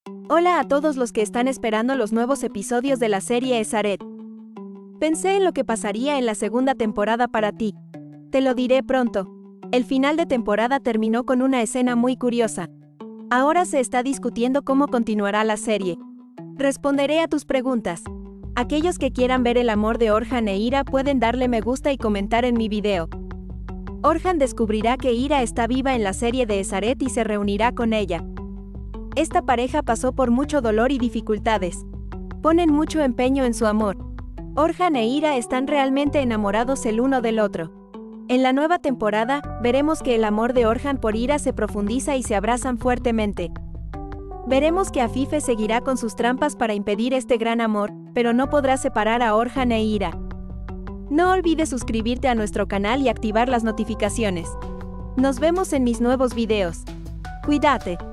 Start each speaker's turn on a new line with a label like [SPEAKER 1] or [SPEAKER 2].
[SPEAKER 1] Hola a todos los que están esperando los nuevos episodios de la serie Esaret. Pensé en lo que pasaría en la segunda temporada para ti. Te lo diré pronto. El final de temporada terminó con una escena muy curiosa. Ahora se está discutiendo cómo continuará la serie. Responderé a tus preguntas. Aquellos que quieran ver el amor de Orhan e Ira pueden darle me gusta y comentar en mi video. Orhan descubrirá que Ira está viva en la serie de Esaret y se reunirá con ella. Esta pareja pasó por mucho dolor y dificultades. Ponen mucho empeño en su amor. Orhan e Ira están realmente enamorados el uno del otro. En la nueva temporada, veremos que el amor de Orhan por Ira se profundiza y se abrazan fuertemente. Veremos que Afife seguirá con sus trampas para impedir este gran amor, pero no podrá separar a Orhan e Ira. No olvides suscribirte a nuestro canal y activar las notificaciones. Nos vemos en mis nuevos videos. Cuídate.